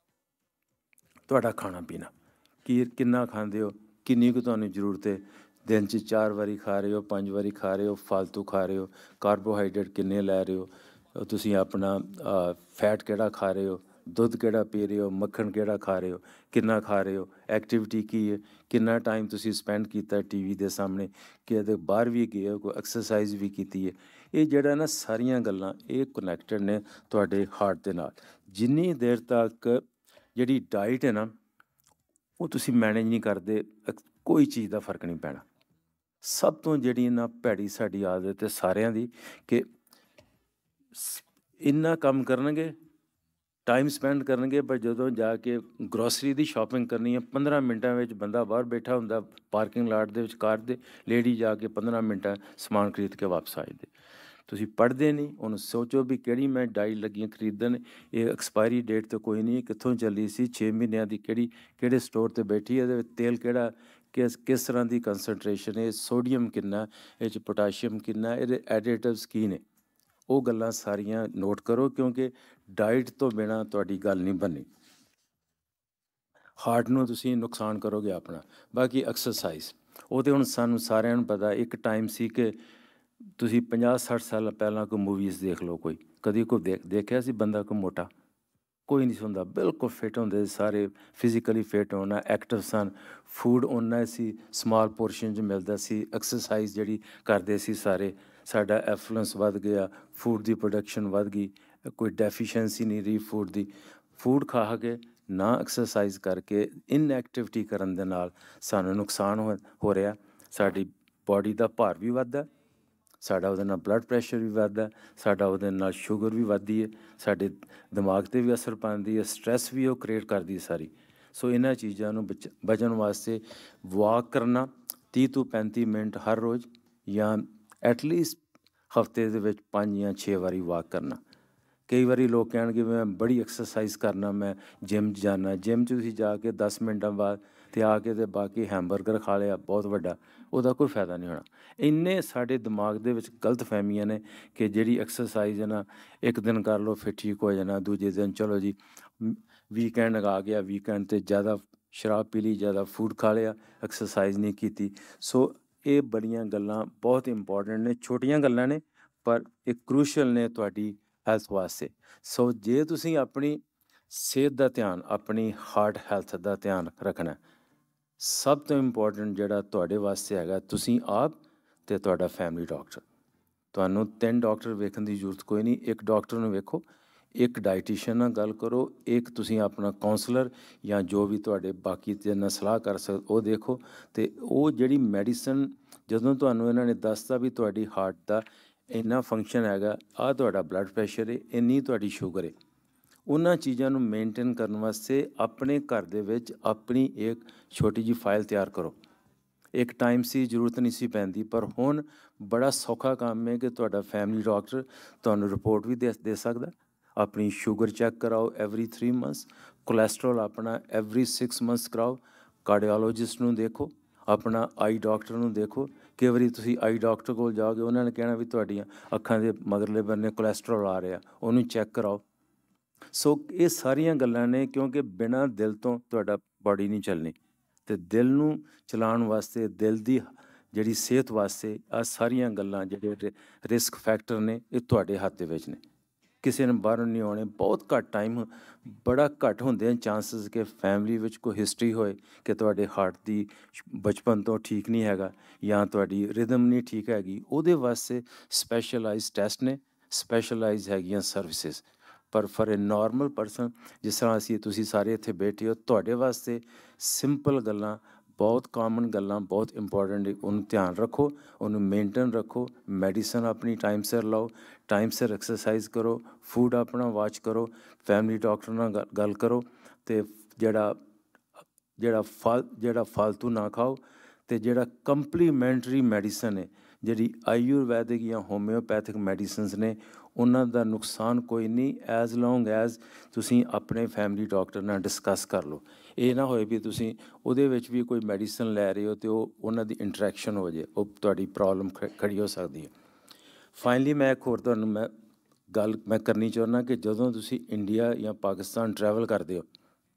ਤੁਹਾਡਾ ਖਾਣਾ ਪੀਣਾ। ਕੀ ਕਿੰਨਾ ਖਾਂਦੇ ਹੋ, ਕਿੰਨੀ ਕੁ ਤੁਹਾਨੂੰ ਜ਼ਰੂਰਤ ਹੈ। ਦਿਨ 'ਚ ਚਾਰ ਵਾਰੀ ਖਾ ਰਹੇ ਹੋ, ਪੰਜ ਵਾਰੀ ਖਾ ਰਹੇ ਹੋ, ਫਾਲਤੂ ਖਾ ਰਹੇ ਹੋ, ਕਾਰਬੋਹਾਈਡਰੇਟ ਕਿੰਨੇ ਲੈ ਰਹੇ ਹੋ, ਤੁਸੀਂ ਆਪਣਾ ਫੈਟ ਕਿਹੜਾ ਖਾ ਰਹੇ ਹੋ, ਦੁੱਧ ਕਿਹੜਾ ਪੀ ਰਹੇ ਹੋ, ਮੱਖਣ ਕਿਹੜਾ ਖਾ ਰਹੇ ਹੋ, ਕਿੰਨਾ ਖਾ ਰਹੇ ਹੋ, ਐਕਟੀਵਿਟੀ ਕੀ ਹੈ, ਕਿੰਨਾ ਟਾਈਮ ਤੁਸੀਂ ਸਪੈਂਡ ਕੀਤਾ ਟੀ ਵੀ ਦੇ ਸਾਹਮਣੇ, ਕਿ ਇਹਦੇ ਬਾਹਰ ਵੀ ਗਏ ਹੋ, ਕੋਈ ਐਕਸਰਸਾਈਜ਼ ਵੀ ਕੀਤੀ ਹੈ। ਇਹ ਜਿਹੜਾ ਨਾ ਸਾਰੀਆਂ ਗੱਲਾਂ ਇਹ ਕਨੈਕਟਡ ਨੇ ਤੁਹਾਡੇ ਹਾਰਟ ਦੇ ਨਾਲ। ਜਿੰਨੀ ਦੇਰ ਤੱਕ ਜਿਹੜੀ ਡਾਈਟ ਹੈ ਨਾ, ਉਹ ਤੁਸੀਂ ਮੈਨੇਜ ਨਹੀਂ ਕਰਦੇ, ਕੋਈ ਚੀਜ਼ ਦਾ ਫਰਕ ਨਹੀਂ ਪੈਣਾ। ਸਭ ਤੋਂ ਜਿਹੜੀ ਨਾ ਭੈੜੀ ਸਾਡੀ ਆਦਤ ਹੈ ਸਾਰਿਆਂ ਦੀ, ਕਿ ਇੰਨਾ ਕੰਮ ਕਰਨਗੇ, ਟਾਈਮ ਸਪੈਂਡ ਕਰਨਗੇ, ਪਰ ਜਦੋਂ ਜਾ ਕੇ ਗਰੋਸਰੀ ਦੀ ਸ਼ਾਪਿੰਗ ਕਰਨੀ ਹੈ, ਪੰਦਰਾਂ ਮਿੰਟਾਂ ਵਿੱਚ ਬੰਦਾ ਬਾਹਰ ਬੈਠਾ ਹੁੰਦਾ ਪਾਰਕਿੰਗ ਲਾਟ ਦੇ ਵਿੱਚ, ਕਾਰ ਦੇ, ਲੇਡੀ ਜਾ ਕੇ ਪੰਦਰਾਂ ਮਿੰਟਾਂ ਸਮਾਨ ਖਰੀਦ ਕੇ ਵਾਪਸ ਆ ਜਾਂਦੇ। ਤੁਸੀਂ ਪੜ੍ਹਦੇ ਨਹੀਂ, ਉਹਨੂੰ ਸੋਚੋ ਵੀ ਕਿਹੜੀ ਮੈਂ ਡਾਈਟ ਲੱਗੀਆਂ ਖਰੀਦਣ, ਇਹ ਐਕਸਪਾਇਰੀ ਡੇਟ ਤਾਂ ਕੋਈ ਨਹੀਂ, ਕਿੱਥੋਂ ਚੱਲੀ ਸੀ, ਛੇ ਮਹੀਨਿਆਂ ਦੀ, ਕਿਹੜੀ ਕਿਹੜੇ ਸਟੋਰ 'ਤੇ ਬੈਠੀ ਹੈ, ਇਹਦੇ ਵਿੱਚ ਤੇਲ ਕਿਹੜਾ, ਕਿਸ ਕਿਸ ਤਰ੍ਹਾਂ ਦੀ ਕੰਸਨਟ੍ਰੇਸ਼ਨ ਹੈ, ਸੋਡੀਅਮ ਕਿੰਨਾ, ਇਹ 'ਚ ਪੋਟਾਸ਼ੀਅਮ ਕਿੰਨਾ, ਇਹਦੇ ਐਡੀਟਿਵਸ ਕੀ ਨੇ। ਉਹ ਗੱਲਾਂ ਸਾਰੀਆਂ ਨੋਟ ਕਰੋ, ਕਿਉਂਕਿ ਡਾਈਟ ਤੋਂ ਬਿਨਾਂ ਤੁਹਾਡੀ ਗੱਲ ਨਹੀਂ ਬਣਨੀ। ਹਾਰਟ ਨੂੰ ਤੁਸੀਂ ਨੁਕਸਾਨ ਕਰੋਗੇ ਆਪਣਾ। ਬਾਕੀ ਐਕਸਰਸਾਈਜ਼, ਉਹ ਤਾਂ ਹੁਣ ਸਾਨੂੰ ਸਾਰਿਆਂ ਨੂੰ ਪਤਾ। ਇੱਕ ਟਾਈਮ ਸੀ ਕਿ ਤੁਸੀਂ ਪੰਜਾਹ ਸੱਠ ਸਾਲ ਪਹਿਲਾਂ ਕੋਈ ਮੂਵੀਜ਼ ਦੇਖ ਲਓ, ਕੋਈ ਕਦੀ ਕੋਈ ਦੇਖ ਦੇਖਿਆ ਸੀ ਬੰਦਾ ਕੋਈ ਮੋਟਾ? ਕੋਈ ਨਹੀਂ ਸੀ ਹੁੰਦਾ, ਬਿਲਕੁਲ ਫਿੱਟ ਹੁੰਦੇ ਸਾਰੇ, ਫਿਜ਼ੀਕਲੀ ਫਿੱਟ ਹੋਣਾ, ਐਕਟਿਵ ਸਨ। ਫੂਡ ਓਨਾ ਸੀ ਸਮਾਲ ਪੋਰਸ਼ਨ 'ਚ ਮਿਲਦਾ ਸੀ, ਐਕਸਰਸਾਈਜ਼ ਜਿਹੜੀ ਕਰਦੇ ਸੀ ਸਾਰੇ, ਸਾਡਾ ਐਫਲੂਐਂਸ ਵੱਧ ਗਿਆ, ਫੂਡ ਦੀ ਪ੍ਰੋਡਕਸ਼ਨ ਵੱਧ ਗਈ, ਕੋਈ ਡੈਫੀਸ਼ੀਐਂਸੀ ਨਹੀਂ ਰਹੀ ਫੂਡ ਦੀ। ਫੂਡ ਖਾ ਕੇ ਨਾ ਐਕਸਰਸਾਈਜ਼ ਕਰਕੇ ਇਨਐਕਟਿਵਿਟੀ ਕਰਨ ਦੇ ਨਾਲ ਸਾਨੂੰ ਨੁਕਸਾਨ ਹੋ ਹੋ ਰਿਹਾ। ਸਾਡੀ ਬਾਡੀ ਦਾ ਭਾਰ ਵੀ ਵੱਧਦਾ, ਸਾਡਾ ਉਹਦੇ ਨਾਲ ਬਲੱਡ ਪ੍ਰੈਸ਼ਰ ਵੀ ਵੱਧਦਾ, ਸਾਡਾ ਉਹਦੇ ਨਾਲ ਸ਼ੂਗਰ ਵੀ ਵੱਧਦੀ ਹੈ, ਸਾਡੇ ਦਿਮਾਗ 'ਤੇ ਵੀ ਅਸਰ ਪਾਉਂਦੀ ਹੈ, ਸਟਰੈਸ ਵੀ ਉਹ ਕ੍ਰੀਏਟ ਕਰਦੀ ਸਾਰੀ। ਸੋ ਇਹਨਾਂ ਚੀਜ਼ਾਂ ਨੂੰ ਬਚ ਬਚਣ ਵਾਸਤੇ ਵਾਕ ਕਰਨਾ ਤੀਹ ਤੋਂ ਪੈਂਤੀ ਮਿੰਟ ਹਰ ਰੋਜ਼, ਜਾਂ ਐਟਲੀਸਟ ਹਫਤੇ ਦੇ ਵਿੱਚ ਪੰਜ ਜਾਂ ਛੇ ਵਾਰੀ ਵਾਕ ਕਰਨਾ। ਕਈ ਵਾਰੀ ਲੋਕ ਕਹਿਣਗੇ ਮੈਂ ਬੜੀ ਐਕਸਰਸਾਈਜ਼ ਕਰਨਾ, ਮੈਂ ਜਿਮ 'ਚ ਜਾਂਦਾ, ਜਿਮ 'ਚ ਤੁਸੀਂ ਜਾ ਕੇ ਦਸ ਮਿੰਟਾਂ ਬਾਅਦ ਅਤੇ ਆ ਕੇ ਅਤੇ ਬਾਕੀ ਹੈਮਬਰਗਰ ਖਾ ਲਿਆ ਬਹੁਤ ਵੱਡਾ, ਉਹਦਾ ਕੋਈ ਫਾਇਦਾ ਨਹੀਂ ਹੋਣਾ। ਇੰਨੇ ਸਾਡੇ ਦਿਮਾਗ ਦੇ ਵਿੱਚ ਗਲਤ ਫਹਿਮੀਆਂ ਨੇ ਕਿ ਜਿਹੜੀ ਐਕਸਰਸਾਈਜ਼ ਹੈ ਨਾ, ਇੱਕ ਦਿਨ ਕਰ ਲਓ ਫਿਰ ਠੀਕ ਹੋ ਜਾਣਾ, ਦੂਜੇ ਦਿਨ ਚਲੋ ਜੀ ਵੀਕਐਂਡ ਆ ਗਿਆ, ਵੀਕਐਂਡ 'ਤੇ ਜ਼ਿਆਦਾ ਸ਼ਰਾਬ ਪੀ ਲਈ, ਜ਼ਿਆਦਾ ਫੂਡ ਖਾ ਲਿਆ, ਐਕਸਰਸਾਈਜ਼ ਨਹੀਂ ਕੀਤੀ। ਸੋ ਇਹ ਬੜੀਆਂ ਗੱਲਾਂ ਬਹੁਤ ਇੰਪੋਰਟੈਂਟ ਨੇ, ਛੋਟੀਆਂ ਗੱਲਾਂ ਨੇ ਪਰ ਇਹ ਕਰੂਸ਼ਲ ਨੇ ਤੁਹਾਡੀ ਹੈਲਥ ਵਾਸਤੇ। ਸੋ ਜੇ ਤੁਸੀਂ ਆਪਣੀ ਸਿਹਤ ਦਾ ਧਿਆਨ, ਆਪਣੀ ਹਾਰਟ ਹੈਲਥ ਦਾ ਧਿਆਨ ਰੱਖਣਾ, ਸਭ ਤੋਂ ਇੰਪੋਰਟੈਂਟ ਜਿਹੜਾ ਤੁਹਾਡੇ ਵਾਸਤੇ ਹੈਗਾ, ਤੁਸੀਂ ਆਪ ਅਤੇ ਤੁਹਾਡਾ ਫੈਮਿਲੀ ਡਾਕਟਰ। ਤੁਹਾਨੂੰ ਤਿੰਨ ਡਾਕਟਰ ਵੇਖਣ ਦੀ ਜ਼ਰੂਰਤ ਕੋਈ ਨਹੀਂ, ਇੱਕ ਡਾਕਟਰ ਨੂੰ ਵੇਖੋ, ਇੱਕ ਡਾਈਟੀਸ਼ੀਅਨ ਨਾਲ ਗੱਲ ਕਰੋ, ਇੱਕ ਤੁਸੀਂ ਆਪਣਾ ਕਾਉਂਸਲਰ ਜਾਂ ਜੋ ਵੀ ਤੁਹਾਡੇ ਬਾਕੀ ਜਿਹਨਾਂ ਸਲਾਹ ਕਰ ਸਕਦੇ ਉਹ ਦੇਖੋ। ਅਤੇ ਉਹ ਜਿਹੜੀ ਮੈਡੀਸਨ ਜਦੋਂ ਤੁਹਾਨੂੰ ਇਹਨਾਂ ਨੇ ਦੱਸਤਾ ਵੀ ਤੁਹਾਡੀ ਹਾਰਟ ਦਾ ਇੰਨਾ ਫੰਕਸ਼ਨ ਹੈਗਾ, ਆਹ ਤੁਹਾਡਾ ਬਲੱਡ ਪ੍ਰੈਸ਼ਰ ਹੈ, ਇੰਨੀ ਤੁਹਾਡੀ ਸ਼ੂਗਰ ਹੈ, ਉਹਨਾਂ ਚੀਜ਼ਾਂ ਨੂੰ ਮੇਨਟੇਨ ਕਰਨ ਵਾਸਤੇ ਆਪਣੇ ਘਰ ਦੇ ਵਿੱਚ ਆਪਣੀ ਇੱਕ ਛੋਟੀ ਜਿਹੀ ਫਾਈਲ ਤਿਆਰ ਕਰੋ। ਇੱਕ ਟਾਈਮ ਸੀ ਜ਼ਰੂਰਤ ਨਹੀਂ ਸੀ ਪੈਂਦੀ, ਪਰ ਹੁਣ ਬੜਾ ਸੌਖਾ ਕੰਮ ਹੈ ਕਿ ਤੁਹਾਡਾ ਫੈਮਿਲੀ ਡਾਕਟਰ ਤੁਹਾਨੂੰ ਰਿਪੋਰਟ ਵੀ ਦੇ ਦੇ ਸਕਦਾ। ਆਪਣੀ ਸ਼ੂਗਰ ਚੈੱਕ ਕਰਾਓ ਐਵਰੀ ਥ੍ਰੀ ਮੰਥਸ, ਕੋਲੈਸਟਰੋਲ ਆਪਣਾ ਐਵਰੀ ਸਿਕਸ ਮੰਥਸ ਕਰਾਓ, ਕਾਰਡੀਓਲੋਜਿਸਟ ਨੂੰ ਦੇਖੋ, ਆਪਣਾ ਆਈ ਡਾਕਟਰ ਨੂੰ ਦੇਖੋ। ਕਈ ਵਾਰੀ ਤੁਸੀਂ ਆਈ ਡਾਕਟਰ ਕੋਲ ਜਾਓਗੇ, ਉਹਨਾਂ ਨੇ ਕਹਿਣਾ ਵੀ ਤੁਹਾਡੀਆਂ ਅੱਖਾਂ ਦੇ ਮਗਰਲੇ ਬੰਨੇ ਕੋਲੈਸਟਰੋਲ ਆ ਰਿਹਾ, ਉਹਨੂੰ ਚੈੱਕ ਕਰਾਓ। ਸੋ ਇਹ ਸਾਰੀਆਂ ਗੱਲਾਂ ਨੇ, ਕਿਉਂਕਿ ਬਿਨਾਂ ਦਿਲ ਤੋਂ ਤੁਹਾਡਾ ਬਾਡੀ ਨਹੀਂ ਚੱਲਣੀ, ਅਤੇ ਦਿਲ ਨੂੰ ਚਲਾਉਣ ਵਾਸਤੇ, ਦਿਲ ਦੀ ਜਿਹੜੀ ਸਿਹਤ ਵਾਸਤੇ ਆਹ ਸਾਰੀਆਂ ਗੱਲਾਂ ਜਿਹੜੇ ਰਿਸਕ ਫੈਕਟਰ ਨੇ, ਇਹ ਤੁਹਾਡੇ ਹੱਥ ਦੇ ਵਿੱਚ ਨੇ, ਕਿਸੇ ਨੇ ਬਾਹਰੋਂ ਨਹੀਂ ਆਉਣੇ। ਬਹੁਤ ਘੱਟ ਟਾਈਮ, ਬੜਾ ਘੱਟ ਹੁੰਦੇ ਹਨ ਚਾਂਸਿਸ ਕਿ ਫੈਮਿਲੀ ਵਿੱਚ ਕੋਈ ਹਿਸਟਰੀ ਹੋਏ ਕਿ ਤੁਹਾਡੇ ਹਾਰਟ ਦੀ ਬਚਪਨ ਤੋਂ ਠੀਕ ਨਹੀਂ ਹੈਗਾ ਜਾਂ ਤੁਹਾਡੀ ਰਿਦਮ ਨਹੀਂ ਠੀਕ ਹੈਗੀ। ਉਹਦੇ ਵਾਸਤੇ ਸਪੈਸ਼ਲਾਈਜ਼ ਟੈਸਟ ਨੇ, ਸਪੈਸ਼ਲਾਈਜ਼ ਹੈਗੀਆਂ ਸਰਵਿਸਿਜ਼। ਪਰ ਫॉर ਏ ਨਾਰਮਲ ਪਰਸਨ, ਜਿਸ ਤਰ੍ਹਾਂ ਅਸੀਂ ਤੁਸੀਂ ਸਾਰੇ ਇੱਥੇ ਬੈਠੇ ਹੋ, ਤੁਹਾਡੇ ਵਾਸਤੇ ਸਿੰਪਲ ਗੱਲਾਂ, ਬਹੁਤ ਕਾਮਨ ਗੱਲਾਂ, ਬਹੁਤ ਇੰਪੋਰਟੈਂਟ, ਉਹਨੂੰ ਧਿਆਨ ਰੱਖੋ, ਉਹਨੂੰ ਮੇਨਟੇਨ ਰੱਖੋ। ਮੈਡੀਸਨ ਆਪਣੀ ਟਾਈਮ ਸਿਰ ਲਓ, ਟਾਈਮ ਸਿਰ ਐਕਸਰਸਾਈਜ਼ ਕਰੋ, ਫੂਡ ਆਪਣਾ ਵਾਚ ਕਰੋ, ਫੈਮਿਲੀ ਡਾਕਟਰ ਨਾਲ ਗ ਗੱਲ ਕਰੋ, ਅਤੇ ਜਿਹੜਾ ਜਿਹੜਾ ਫਲ ਜਿਹੜਾ ਫਾਲਤੂ ਨਾ ਖਾਓ, ਅਤੇ ਜਿਹੜਾ ਕੰਪਲੀਮੈਂਟਰੀ ਮੈਡੀਸਨ ਹੈ, ਜਿਹੜੀ ਆਯੁਰਵੈਦਿਕ ਜਾਂ ਹੋਮਿਓਪੈਥਿਕ ਮੈਡੀਸਨਸ ਨੇ, ਉਹਨਾਂ ਦਾ ਨੁਕਸਾਨ ਕੋਈ ਨਹੀਂ, ਐਜ਼ ਲੌਂਗ ਐਜ਼ ਤੁਸੀਂ ਆਪਣੇ ਫੈਮਿਲੀ ਡਾਕਟਰ ਨਾਲ ਡਿਸਕਸ ਕਰ ਲਓ। ਇਹ ਨਾ ਹੋਏ ਵੀ ਤੁਸੀਂ ਉਹਦੇ ਵਿੱਚ ਵੀ ਕੋਈ ਮੈਡੀਸਨ ਲੈ ਰਹੇ ਹੋ ਅਤੇ ਉਹ ਉਹਨਾਂ ਦੀ ਇੰਟਰੈਕਸ਼ਨ ਹੋ ਜਾਏ, ਉਹ ਤੁਹਾਡੀ ਪ੍ਰੋਬਲਮ ਖ ਖੜੀ ਹੋ ਸਕਦੀ ਹੈ। ਫਾਈਨਲੀ ਮੈਂ ਇੱਕ ਹੋਰ ਤੁਹਾਨੂੰ ਮੈਂ ਗੱਲ ਮੈਂ ਕਰਨੀ ਚਾਹੁੰਦਾ ਕਿ ਜਦੋਂ ਤੁਸੀਂ ਇੰਡੀਆ ਜਾਂ ਪਾਕਿਸਤਾਨ ਟਰੈਵਲ ਕਰਦੇ ਹੋ,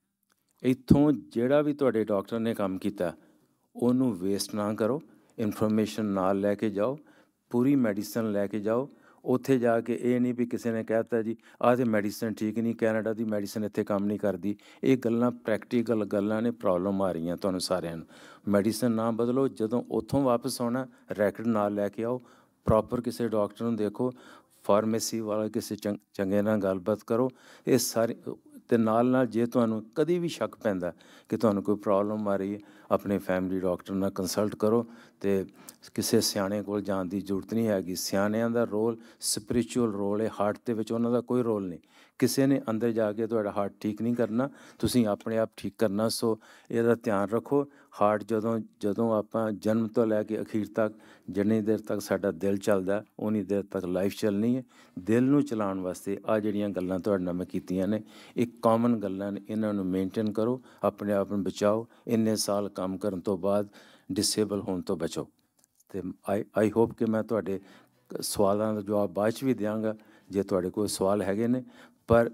ਇੱਥੋਂ ਜਿਹੜਾ ਵੀ ਤੁਹਾਡੇ ਡਾਕਟਰ ਨੇ ਕੰਮ ਕੀਤਾ ਉਹਨੂੰ ਵੇਸਟ ਨਾ ਕਰੋ, ਇਨਫੋਰਮੇਸ਼ਨ ਨਾਲ ਲੈ ਕੇ ਜਾਓ, ਪੂਰੀ ਮੈਡੀਸਨ ਲੈ ਕੇ ਜਾਓ। ਉੱਥੇ ਜਾ ਕੇ ਇਹ ਨਹੀਂ ਵੀ ਕਿਸੇ ਨੇ ਕਹਿ ਦਿੱਤਾ ਜੀ ਆਹ ਤਾਂ ਮੈਡੀਸਨ ਠੀਕ ਨਹੀਂ, ਕੈਨੇਡਾ ਦੀ ਮੈਡੀਸਨ ਇੱਥੇ ਕੰਮ ਨਹੀਂ ਕਰਦੀ। ਇਹ ਗੱਲਾਂ ਪ੍ਰੈਕਟੀਕਲ ਗੱਲਾਂ ਨੇ, ਪ੍ਰੋਬਲਮ ਆ ਰਹੀਆਂ ਤੁਹਾਨੂੰ ਸਾਰਿਆਂ ਨੂੰ। ਮੈਡੀਸਨ ਨਾ ਬਦਲੋ, ਜਦੋਂ ਉੱਥੋਂ ਵਾਪਸ ਆਉਣਾ ਰੈਕਟ ਨਾਲ ਲੈ ਕੇ ਆਓ, ਪ੍ਰੋਪਰ ਕਿਸੇ ਡਾਕਟਰ ਨੂੰ ਦੇਖੋ, ਫਾਰਮੇਸੀ ਵਾਲਾ ਕਿਸੇ ਚੰਗ ਚੰਗੇ ਨਾਲ ਗੱਲਬਾਤ ਕਰੋ। ਇਹ ਸਾਰੇ ਅਤੇ ਨਾਲ ਨਾਲ ਜੇ ਤੁਹਾਨੂੰ ਕਦੀ ਵੀ ਸ਼ੱਕ ਪੈਂਦਾ ਕਿ ਤੁਹਾਨੂੰ ਕੋਈ ਪ੍ਰੋਬਲਮ ਆ ਰਹੀ ਹੈ, ਆਪਣੇ ਫੈਮਿਲੀ ਡਾਕਟਰ ਨਾਲ ਕੰਸਲਟ ਕਰੋ, ਅਤੇ ਕਿਸੇ ਸਿਆਣੇ ਕੋਲ ਜਾਣ ਦੀ ਜ਼ਰੂਰਤ ਨਹੀਂ ਹੈਗੀ। ਸਿਆਣਿਆਂ ਦਾ ਰੋਲ ਸਪਿਰਿਚੁਅਲ ਰੋਲ ਹੈ, ਹਾਰਟ ਦੇ ਵਿੱਚ ਉਹਨਾਂ ਦਾ ਕੋਈ ਰੋਲ ਨਹੀਂ। ਕਿਸੇ ਨੇ ਅੰਦਰ ਜਾ ਕੇ ਤੁਹਾਡਾ ਹਾਰਟ ਠੀਕ ਨਹੀਂ ਕਰਨਾ, ਤੁਸੀਂ ਆਪਣੇ ਆਪ ਠੀਕ ਕਰਨਾ। ਸੋ ਇਹਦਾ ਧਿਆਨ ਰੱਖੋ। ਹਾਰਟ ਜਦੋਂ ਜਦੋਂ ਆਪਾਂ ਜਨਮ ਤੋਂ ਲੈ ਕੇ ਅਖੀਰ ਤੱਕ, ਜਿੰਨੀ ਦੇਰ ਤੱਕ ਸਾਡਾ ਦਿਲ ਚੱਲਦਾ, ਉਨੀ ਦੇਰ ਤੱਕ ਲਾਈਫ ਚੱਲਣੀ ਹੈ। ਦਿਲ ਨੂੰ ਚਲਾਉਣ ਵਾਸਤੇ ਆਹ ਜਿਹੜੀਆਂ ਗੱਲਾਂ ਤੁਹਾਡੇ ਨਾਲ ਮੈਂ ਕੀਤੀਆਂ ਨੇ, ਇਹ ਕਾਮਨ ਗੱਲਾਂ ਨੇ, ਇਹਨਾਂ ਨੂੰ ਮੇਨਟੇਨ ਕਰੋ, ਆਪਣੇ ਆਪ ਨੂੰ ਬਚਾਓ। ਇੰਨੇ ਸਾਲ ਕੰਮ ਕਰਨ ਤੋਂ ਬਾਅਦ ਡਿਸੇਬਲ ਹੋਣ ਤੋਂ ਬਚੋ। ਅਤੇ ਆਈ ਆਈ ਹੋਪ ਕਿ ਮੈਂ ਤੁਹਾਡੇ ਸਵਾਲਾਂ ਦਾ ਜਵਾਬ ਬਾਅਦ 'ਚ ਵੀ ਦਿਆਂਗਾ ਜੇ ਤੁਹਾਡੇ ਕੋਈ ਸਵਾਲ ਹੈਗੇ ਨੇ। ਪਰ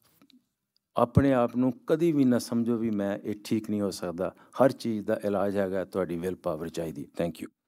ਆਪਣੇ ਆਪ ਨੂੰ ਕਦੀ ਵੀ ਨਾ ਸਮਝੋ ਵੀ ਮੈਂ ਇਹ ਠੀਕ ਨਹੀਂ ਹੋ ਸਕਦਾ। ਹਰ ਚੀਜ਼ ਦਾ ਇਲਾਜ ਹੈਗਾ, ਤੁਹਾਡੀ ਵਿਲ ਪਾਵਰ ਚਾਹੀਦੀ। Thank you.